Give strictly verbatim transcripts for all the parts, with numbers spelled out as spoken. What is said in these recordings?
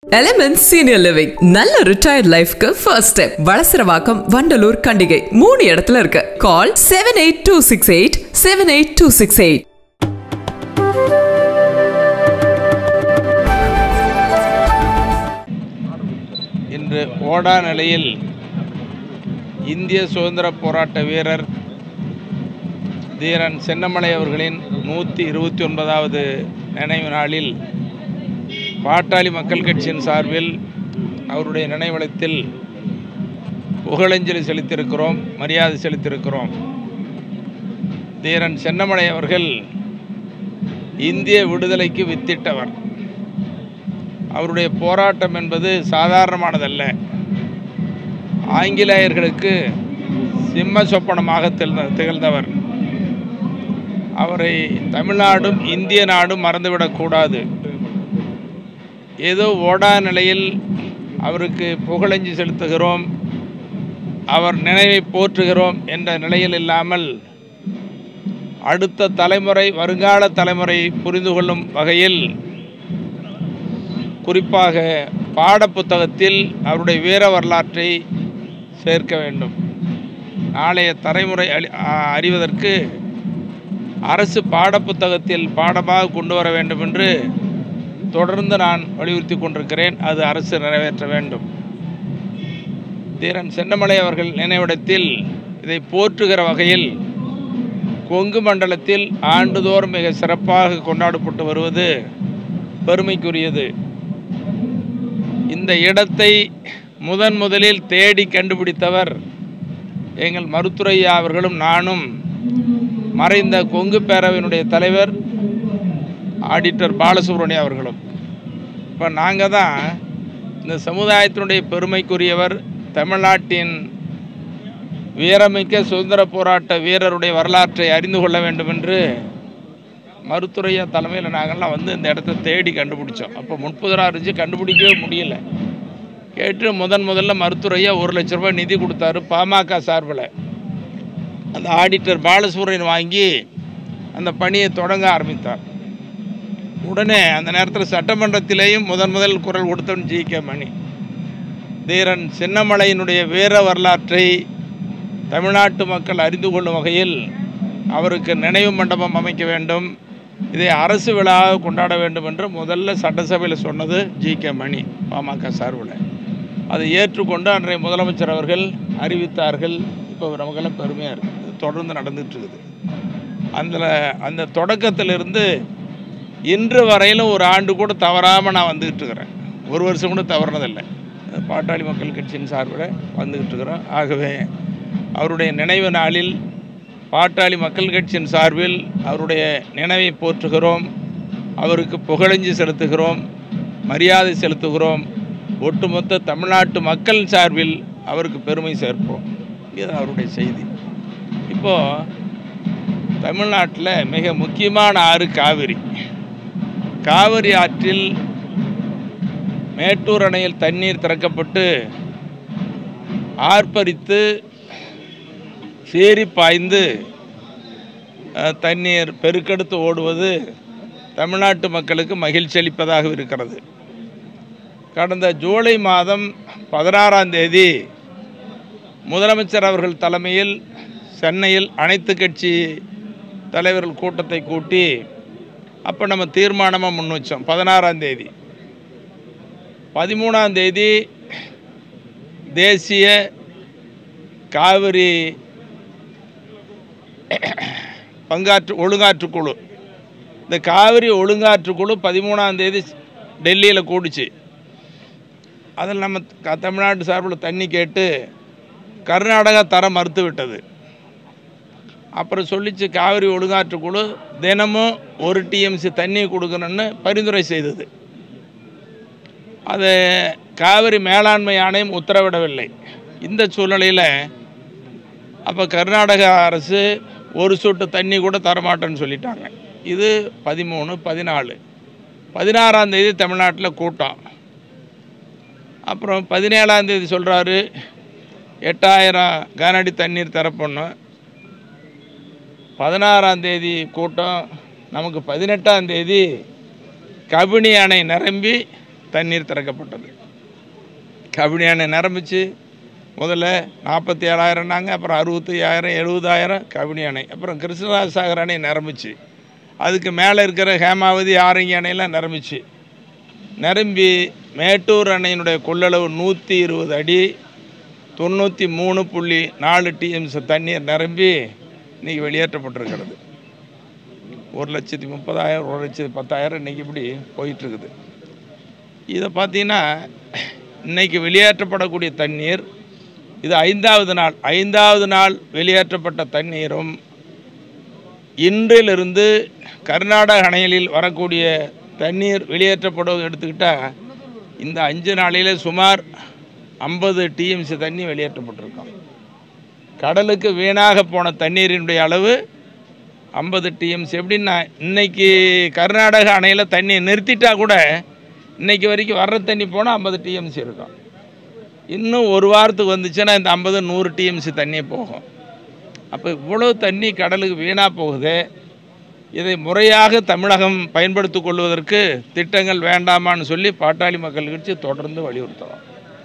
Elements Senior Living நல்ல retired lifeக்கு first step Valasaravakkam Vandalur Kandigai மூணு இடத்துல இருக்கு. Call seven eight two six eight seven eight two six eight. இன்று ஓடா நிலையில் இந்திய சுதந்திர போராட்ட வீரர் தீரன் சென்னமலை அவர்களின் நூற்றி இருபத்தி ஒன்பதாவது நினைவு நாளில் பாட்டாளி மக்கள் கட்சியின் சார்பில் அவருடைய நினைவளத்தில் புகழஞ்சலி செலுத்தியிருக்கிறோம், மரியாதை செலுத்தியிருக்கிறோம். தீரன் சென்னமலை அவர்கள் இந்திய விடுதலைக்கு வித்திட்டவர். அவருடைய போராட்டம் என்பது சாதாரணமானதல்ல. ஆங்கிலேயர்களுக்கு சிம்ம சொப்பனமாக திகழ்ந்தவர். அவரை தமிழ்நாடும் இந்திய நாடும் மறந்துவிடக்கூடாது. ஏதோ ஓடா நிலையில் அவருக்கு புகழஞ்சி செலுத்துகிறோம், அவர் நினைவை போற்றுகிறோம் என்ற நிலையில் இல்லாமல் அடுத்த தலைமுறை, வருங்கால தலைமுறை புரிந்து கொள்ளும் வகையில் குறிப்பாக பாடப்புத்தகத்தில் அவருடைய வீர வரலாற்றை சேர்க்க வேண்டும். நாளைய தலைமுறை அறிவதற்கு அரசு பாடப்புத்தகத்தில் பாடமாக கொண்டு வர வேண்டும் என்று தொடர்ந்து நான் வலியுறுத்தி கொண்டிருக்கிறேன். அது அரசு நிறைவேற்ற வேண்டும். தீரன் சென்னமலை அவர்கள் நினைவிடத்தில் இதை போற்றுகிற வகையில் கொங்கு மண்டலத்தில் ஆண்டுதோறும் மிக சிறப்பாக கொண்டாடப்பட்டு வருவது பெருமைக்குரியது. இந்த இடத்தை முதன் முதலில் தேடி கண்டுபிடித்தவர் எங்கள் மருத்துரையா அவர்களும் நானும், மறைந்த கொங்கு பேரவையினுடைய தலைவர் ஆடிட்டர் பாலசுப்ரமணியம் அவர்களும். இப்போ நாங்கள் தான் இந்த சமுதாயத்தினுடைய பெருமைக்குரியவர், தமிழ்நாட்டின் வீரமிக்க சுதந்திர போராட்ட வீரருடைய வரலாற்றை அறிந்து கொள்ள வேண்டும் என்று மருத்துரையா தலைமையில் நாங்கள்லாம் வந்து இந்த இடத்த தேடி கண்டுபிடிச்சோம். அப்போ முப்பதாயிரம் இருந்துச்சு, கண்டுபிடிக்கவே முடியல. கேட்டு முதன் முதல்ல மருத்துரையா ஒரு லட்ச ரூபாய் நிதி கொடுத்தாரு பாமக சார்பில். அந்த ஆடிட்டர் பாலசுப்ரமணியன் வாங்கி அந்த பணியை தொடங்க ஆரம்பித்தார். உடனே அந்த நேரத்தில் சட்டமன்றத்திலேயும் முதன் முதல் குரல் கொடுத்தவன் ஜி கே மணி. தீரன் சென்னமலையினுடைய வீர வரலாற்றை தமிழ்நாட்டு மக்கள் அறிந்து கொள்ளும் வகையில் அவருக்கு நினைவு மண்டபம் அமைக்க வேண்டும், இதை அரசு விழாவாக கொண்டாட வேண்டும் என்று முதல்ல சட்டசபையில் சொன்னது ஜி கே மணி பாமக சார்பில். அதை ஏற்றுக்கொண்டு அன்றைய முதலமைச்சர் அவர்கள் அறிவித்தார்கள். இப்போ நமக்கெல்லாம் பெருமையாக இருக்குது, தொடர்ந்து நடந்துட்டு இருக்குது. அந்த அந்த தொடக்கத்திலிருந்து இன்று வரையிலும் ஒரு ஆண்டு கூட தவறாமல் நான் வந்துக்கிட்டு இருக்கிறேன். ஒரு வருஷம் கூட தவறுனதில்லை. பாட்டாளி மக்கள் கட்சியின் சார்பில் வந்துக்கிட்டு இருக்கிறோம். ஆகவே அவருடைய நினைவு நாளில் பாட்டாளி மக்கள் கட்சியின் சார்பில் அவருடைய நினைவை போற்றுகிறோம், அவருக்கு புகழஞ்சி செலுத்துகிறோம், மரியாதை செலுத்துகிறோம். ஒட்டுமொத்த தமிழ்நாட்டு மக்கள் சார்பில் அவருக்கு பெருமை சேர்ப்போம். இது அவருடைய செய்தி. இப்போது தமிழ்நாட்டில் மிக முக்கியமான ஆறு காவிரி. காவிரி ஆற்றில் மேட்டூர் அணையில் தண்ணீர் திறக்கப்பட்டு ஆர்ப்பரித்து சேரி பாய்ந்து தண்ணீர் பெருக்கெடுத்து ஓடுவது தமிழ்நாட்டு மக்களுக்கு மகிழ்ச்சி அளிப்பதாக இருக்கிறது. கடந்த ஜூலை மாதம் பதினாறாம் தேதி முதலமைச்சர் அவர்கள் தலைமையில் சென்னையில் அனைத்து கட்சி தலைவர்கள் கூட்டத்தை கூட்டி அப்போ நம்ம தீர்மானமாக முன் வச்சோம். பதினாறாம் தேதி பதிமூணாம் தேதி தேசிய காவிரி பங்காற்று ஒழுங்காற்றுக்குழு, இந்த காவிரி ஒழுங்காற்றுக்குழு பதிமூணாம் தேதி டெல்லியில் கூடிச்சு. அதில் நம்ம தமிழ்நாட்டு சார்பில் தண்ணி கேட்டு கர்நாடகா தர மறுத்து விட்டது. அப்புறம் சொல்லிச்சு காவிரி ஒழுங்காற்றுக்குழு தினமும் ஒரு டிஎம்சி தண்ணி கொடுக்கணும்னு பரிந்துரை செய்தது. அது காவிரி மேலாண்மை ஆணையம் உத்தரவிடவில்லை. இந்த சூழ்நிலையில் அப்போ கர்நாடக அரசு ஒரு சொட்டு தண்ணி கூட தரமாட்டேன்னு சொல்லிட்டாங்க. இது பதிமூணு பதினாலு பதினாறாம் தேதி தமிழ்நாட்டில் கூட்டம். அப்புறம் பதினேழாம் தேதி சொல்கிறாரு எட்டாயிரம் கனஅடி தண்ணீர் தரப்படணும். பதினாறாம் தேதி கூட்டம், நமக்கு பதினெட்டாம் தேதி கபினி அணை நிரம்பி தண்ணீர் திறக்கப்பட்டது. கபினி அணை நிரம்பிச்சு. முதல்ல நாற்பத்தி ஏழாயிரம்னாங்க, அப்புறம் அறுபத்தி ஐயாயிரம் எழுபதாயிரம் கபினி அணை. அப்புறம் கிருஷ்ணராஜசாகர் அணை நிரம்பிச்சு. அதுக்கு மேலே இருக்கிற ஹேமாவதி ஆரங்கி அணையெல்லாம் நிரம்பிச்சு. நிரம்பி மேட்டூர் அணையினுடைய கொள்ளளவு நூற்றி இருபது அடி தொண்ணூற்றி மூணு புள்ளி நாலு டிஎம்சி தண்ணீர் நிரம்பி இன்றைக்கி வெளியேற்றப்பட்டிருக்கிறது. ஒரு லட்சத்தி முப்பதாயிரம் ஒரு லட்சத்தி பத்தாயிரம் இன்றைக்கி இப்படி போயிட்டுருக்குது. இதை பார்த்தீங்கன்னா இன்றைக்கி வெளியேற்றப்படக்கூடிய தண்ணீர் இது ஐந்தாவது நாள் ஐந்தாவது நாள் வெளியேற்றப்பட்ட தண்ணீரும் இன்றிலிருந்து கர்நாடக அணைகளில் வரக்கூடிய தண்ணீர் வெளியேற்றப்படுவது எடுத்துக்கிட்டால் இந்த அஞ்சு நாளில் சுமார் ஐம்பது டிஎம்சி தண்ணி வெளியேற்றப்பட்டிருக்கோம். கடலுக்கு வீணாக போன தண்ணீரினுடைய அளவு ஐம்பது டிஎம்சி. எப்படின்னா இன்றைக்கி கர்நாடக அணையில் தண்ணி நிறுத்திட்டா கூட இன்றைக்கி வரைக்கும் வர்ற தண்ணி போனால் ஐம்பது டிஎம்சி இருக்கும். இன்னும் ஒரு வாரத்துக்கு வந்துச்சுன்னா இந்த ஐம்பது நூறு டிஎம்சி தண்ணி போகும். அப்போ இவ்வளோ தண்ணி கடலுக்கு வீணாக போகுது. இதை முறையாக தமிழகம் பயன்படுத்தி கொள்வதற்கு திட்டங்கள் வேண்டாமான்னு சொல்லி பாட்டாளி மக்கள் கட்சி தொடர்ந்து வலியுறுத்துகிறோம்.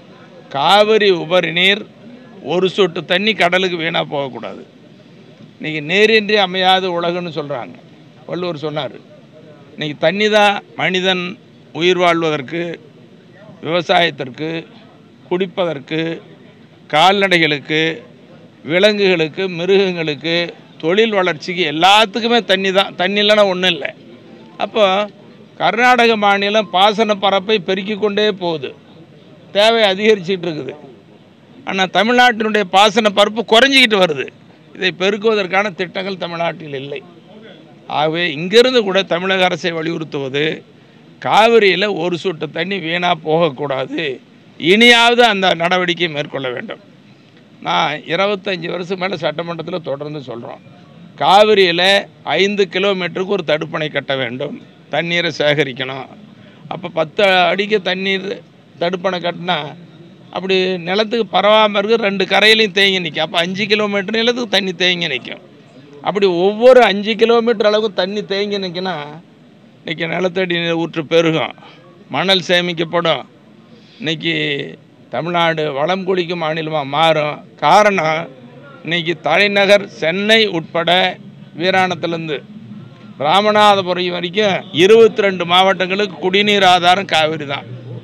காவிரி உபரி நீர் ஒரு சொட்டு தண்ணி கடலுக்கு வீணாக போகக்கூடாது. இன்றைக்கி நீரின்றி அமையாத உலகம்னு சொல்கிறாங்க. வள்ளுவர் சொன்னார். இன்றைக்கி தண்ணி தான் மனிதன் உயிர் வாழ்வதற்கு, விவசாயத்திற்கு, குடிப்பதற்கு, கால்நடைகளுக்கு, விலங்குகளுக்கு, மிருகங்களுக்கு, தொழில் வளர்ச்சிக்கு எல்லாத்துக்குமே தண்ணி தான். தண்ணி இல்லைன்னா ஒன்றும் இல்லை. அப்போ கர்நாடக மாநிலம் பாசன பரப்பை பெருக்கி கொண்டே போகுது, தேவை அதிகரிச்சுக்கிட்டு இருக்குது. ஆனால் தமிழ்நாட்டினுடைய பாசன பரப்பு குறைஞ்சிக்கிட்டு வருது. இதை பெருக்குவதற்கான திட்டங்கள் தமிழ்நாட்டில் இல்லை. ஆகவே இங்கிருந்து கூட தமிழக அரசை வலியுறுத்துவது, காவிரியில் ஒரு சொட்டு தண்ணி வீணாக போகக்கூடாது, இனியாவது அந்த நடவடிக்கை மேற்கொள்ள வேண்டும். நான் இருபத்தஞ்சி வருஷம் மேலே சட்டமன்றத்தில் தொடர்ந்து சொல்கிறோம். காவிரியில் ஐந்து கிலோமீட்டருக்கு ஒரு தடுப்பணை கட்ட வேண்டும், தண்ணீரை சேகரிக்கணும். அப்போ பத்து அடிக்கு தண்ணீர் தடுப்பணை கட்டினா அப்படி நிலத்துக்கு பரவாமல் இருக்குது, ரெண்டு கரையிலையும் தேங்கி நிற்கும். அப்போ அஞ்சு கிலோமீட்டர் நிலத்துக்கு தண்ணி தேங்கி நிற்கும். அப்படி ஒவ்வொரு அஞ்சு கிலோமீட்டர் அளவுக்கு தண்ணி தேங்கி நிற்கினா இன்றைக்கி நிலத்தடி நீர் ஊற்று பெருகும், மணல் சேமிக்கப்படும். இன்றைக்கி தமிழ்நாடு வளம் குடிக்கும் மாநிலமாக மாறும். காரணம், இன்றைக்கி தலைநகர் சென்னை உட்பட வீராணத்துலேருந்து ராமநாதபுரம் வரைக்கும் இருபத்தி ரெண்டு மாவட்டங்களுக்கு குடிநீர் ஆதாரம் காவிரி தான்.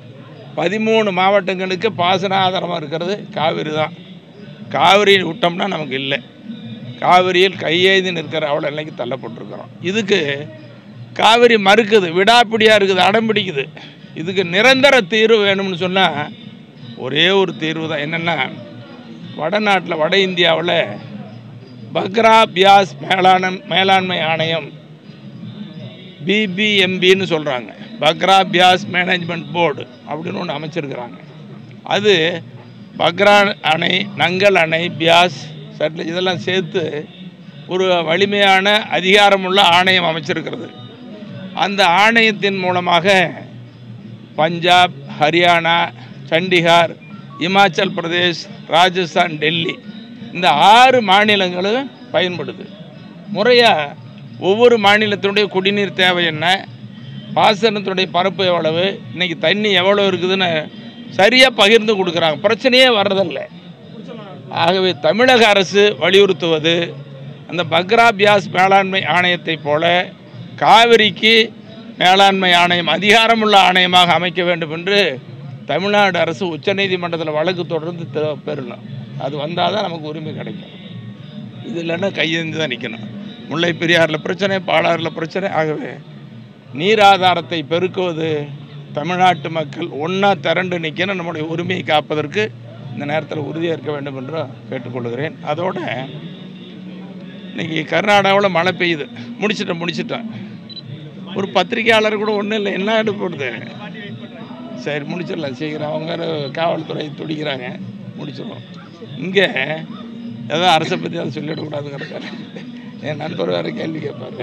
பதிமூணு மாவட்டங்களுக்கு பாசன ஆதாரமாக இருக்கிறது காவிரி தான். காவிரி விட்டோம்னா நமக்கு இல்லை. காவிரியில் கையேந்தி நிற்கிற அவ்வளோ நிலைக்கு தள்ளப்பட்டிருக்கிறோம். இதுக்கு காவிரி மறுக்குது, விடாப்பிடியாக இருக்குது, அடம்பிடிக்குது. இதுக்கு நிரந்தர தீர்வு வேணும்னு சொன்னால் ஒரே ஒரு தீர்வு தான். என்னென்னா, வடநாட்டில் வட இந்தியாவில் பக்ரா பியாஸ் மேலாண் மேலாண்மை ஆணையம் பிபிஎம்பின்னு சொல்கிறாங்க, பக்ரா பியாஸ் மேனேஜ்மெண்ட் போர்டு அப்படின்னு ஒன்று அமைச்சிருக்கிறாங்க. அது பக்ரா அணை, நங்கல் அணை, பியாஸ் சட்ல இதெல்லாம் சேர்த்து ஒரு வலிமையான அதிகாரமுள்ள ஆணையம் அமைச்சிருக்கிறது. அந்த ஆணையத்தின் மூலமாக பஞ்சாப், ஹரியானா, சண்டிகார், இமாச்சல் பிரதேஷ், ராஜஸ்தான், டெல்லி இந்த ஆறு மாநிலங்களும் பயன்படுது. முறையாக ஒவ்வொரு மாநிலத்தினுடைய குடிநீர் தேவை என்ன, பாசனத்துடைய பரப்பு எவ்வளவு, இன்றைக்கி தண்ணி எவ்வளோ இருக்குதுன்னு சரியாக பகிர்ந்து கொடுக்குறாங்க. பிரச்சனையே வர்றதில்லை. ஆகவே தமிழக அரசு வலியுறுத்துவது, அந்த பக்ரா பியாஸ் மேலாண்மை ஆணையத்தை போல காவிரிக்கு மேலாண்மை ஆணையம் அதிகாரமுள்ள ஆணையமாக அமைக்க வேண்டும் என்று தமிழ்நாடு அரசு உச்சநீதிமன்றத்தில் வழக்கு தொடர்ந்து பெறணும். அது வந்தால் தான் நமக்கு உரிமை கிடைக்கும். இது இல்லைன்னா கையேந்தி தான் நிற்கணும். முல்லை பெரியாறில் பிரச்சனை, பாலாறில் பிரச்சனை. ஆகவே நீர் ஆதாரத்தை பெருக்குவது, தமிழ்நாட்டு மக்கள் ஒன்றா திரண்டு நிற்கணும், நம்முடைய உரிமையை காப்பதற்கு இந்த நேரத்தில் உறுதியேற்க வேண்டும் என்று கேட்டுக்கொள்கிறேன். அதோடு இன்றைக்கி கர்நாடகாவில் மழை பெய்யுது, முடிச்சிட்டேன் முடிச்சிட்டேன் ஒரு பத்திரிகையாளர் கூட ஒன்றும் இல்லை, என்ன எடுப்படுது, சரி முடிச்சிடலாம் சீக்கிரம், அவங்க காவல்துறை துடிக்கிறாங்க, முடிச்சிடுவோம். இங்கே ஏதோ அரசை பற்றி அதை சொல்லிவிடக்கூடாதுங்கிறக்கார என் நண்பர் வேறு கேள்வி கேட்பார்.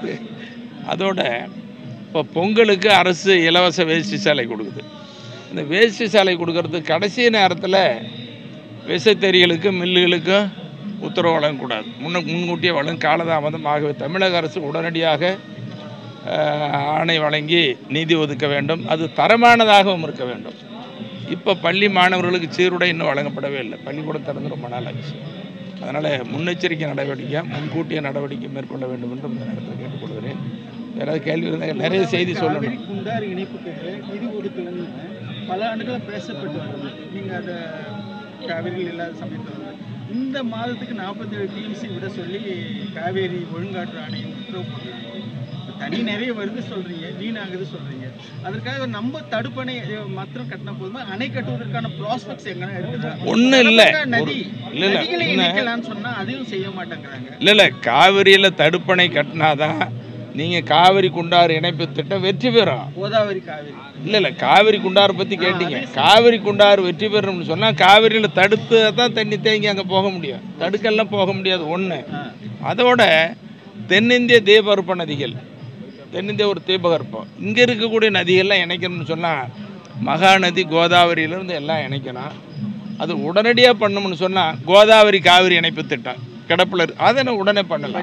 அதோட இப்போ பொங்கலுக்கு அரசு இலவச வேஷ்டி சேலை கொடுக்குது. இந்த வேஷ்டி சேலை கொடுக்கறதுக்கு கடைசி நேரத்தில் விசைத்தறிகளுக்கும் மில்லுகளுக்கும் உத்தரவு வழங்கக்கூடாது, முன்ன முன்கூட்டியே வழங்க காலதாமதம். ஆகவே தமிழக அரசு உடனடியாக ஆணை வழங்கி நிதி ஒதுக்க வேண்டும். அது தரமானதாகவும் இருக்க வேண்டும். இப்போ பள்ளி மாணவர்களுக்கு சீருடை இன்னும் வழங்கப்படவே இல்லை. பள்ளிக்கூடம் திறந்து ரொம்ப நாள் ஆச்சு. அதனால் முன்னெச்சரிக்கை நடவடிக்கை முன்கூட்டிய நடவடிக்கை மேற்கொள்ள வேண்டும் என்று இந்த நேரத்தில் கேட்டுக்கொள்கிறேன். யாராவது கேள்வி இருந்தால் நிறைய செய்தி சொல்லணும். குண்டாறு இணைப்புக்கு நிதி ஒதுக்கலன்னு பல ஆண்டுகளாக பேசப்பட்டு வருது. நீங்கள் அதை காவிரியில் இல்லாத சமயத்தில் இந்த மாதத்துக்கு நாற்பத்தி ஏழு டிஎம்சி விட சொல்லி காவேரி ஒழுங்காற்று ஆணையம் உத்தரவு போடுறாங்க. தனி நிறைய வருது சொல்கிறீங்க, வீணாகுது சொல்கிறீங்க. அதற்காக நம்ம தடுப்பணை மாத்திரம் கட்டின போதுமா அணை கட்டுவதற்கான ப்ராஸ்பெக்ட்ஸ் எங்கன்னா இருக்குதா? ஒன்றும் இல்லை. நதி நதிகளை இணைக்கலான்னு சொன்னால் அதையும் செய்ய மாட்டேங்கிறாங்க. இல்லை இல்லை காவிரியில் தடுப்பணை கட்டினாதான் நீங்கள் காவிரி குண்டாறு இணைப்பு திட்டம் வெற்றி பெறும். கோதாவரி காவிரி இல்லை இல்லை காவிரி குண்டாறு பற்றி கேட்டீங்க. காவிரி குண்டாறு வெற்றி பெறணும்னு சொன்னால் காவிரியில் தடுத்து தான் தண்ணி தேங்கி அங்கே போக முடியும். தடுக்கெல்லாம் போக முடியாது. ஒன்று அதோட தென்னிந்திய தீபகற்ப நதிகள், தென்னிந்திய ஒரு தீபகற்பம், இங்கே இருக்கக்கூடிய நதிகள்லாம் இணைக்கணும்னு சொன்னால் மகாநதி கோதாவரியிலேருந்து எல்லாம் இணைக்கணும். அது உடனடியாக பண்ணணும்னு சொன்னால் கோதாவரி காவிரி இணைப்பு திட்டம் கிடப்பில் இருக்கு. அதை உடனே பண்ணலாம்.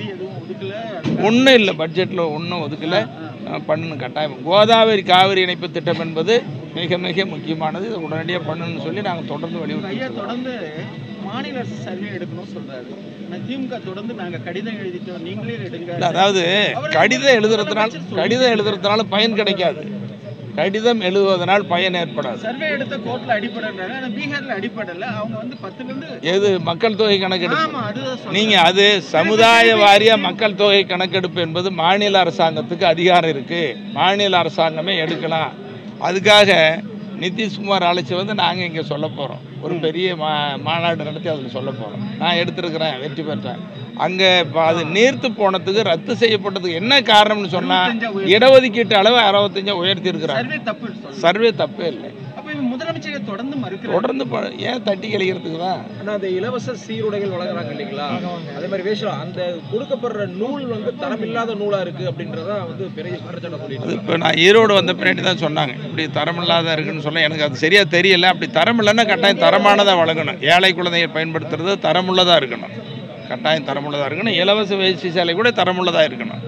ஒன்றும் இல்லை, பட்ஜெட்டில் ஒன்றும் ஒதுக்கலை. பண்ணணும் கட்டாயம். கோதாவரி காவிரி இணைப்பு திட்டம் என்பது மிக மிக முக்கியமானது. இதை உடனடியாக பண்ணணும்னு சொல்லி நாங்கள் தொடர்ந்து வலியுறுத்தி தொடர்ந்து மாநில அரசு சர்வே எடுக்கணும்னு சொல்கிறாரு. திமுக தொடர்ந்து நாங்கள் கடிதம் எழுதிட்டோம், நீங்களே எடுங்க. அதாவது கடிதம் எழுதுறதுனால கடிதம் எழுதுறதுனால பயன் கிடைக்காது. கடிதம் எழுதுவதனால் பயன் ஏற்படாது. சர்வே எடுத்த கோர்ட்ல அடிப்படைன்றாங்க. ஆனால் பீகார்ல அடிப்படையில் அவங்க வந்து பத்துலேருந்து எது மக்கள் தொகை கணக்கெடுப்பு. நீங்கள் அது சமுதாய வாரியா மக்கள் தொகை கணக்கெடுப்பு என்பது மாநில அரசாங்கத்துக்கு அதிகாரம் இருக்குது. மாநில அரசாங்கமே எடுக்கலாம். அதுக்காக நிதிஷ்குமார் அழைச்சி வந்து நாங்கள் இங்கே சொல்ல போகிறோம். ஒரு பெரிய மா மாநாடு நடத்தி அதில் சொல்ல போகிறோம். நான் எடுத்துருக்கிறேன், வெற்றி பெற்றேன். அங்கே அது நீர்த்து போனதுக்கு ரத்து செய்யப்பட்டதுக்கு என்ன காரணம்னு சொன்னால் இடஒதுக்கீட்டு அளவு அறுபத்தஞ்சா உயர்த்தி இருக்கிறாங்க. சர்வே தப்பே இல்லை. முதலமைச்சர் தொடர்ந்து தொடர்ந்து ஏன் தட்டி கழிக்கிறதுக்கு தான். ஆனால் அந்த இலவச சீருடைகள் வழங்குறாங்க இல்லைங்களா? அதே மாதிரி வேஷம் அந்த கொடுக்கப்படுற நூல் வந்து தரமில்லாத நூலாக இருக்குது அப்படின்றத வந்து பெரிய குற்றச்சாட்டு சொல்லிட்டு இப்போ நான் ஈரோடு வந்த பின்னாடி தான் சொன்னாங்க இப்படி தரமில்லாத இருக்குன்னு சொல்ல. எனக்கு அது சரியாக தெரியல. அப்படி தரம் இல்லைன்னா கட்டாயம் தரமானதாக வழங்கணும். ஏழை குழந்தைகள் பயன்படுத்துறது தரமுள்ளதாக இருக்கணும். கட்டாயம் தரமுள்ளதாக இருக்கணும். இலவச வேஷ்டி சேலை கூட தரமுள்ளதாக இருக்கணும்.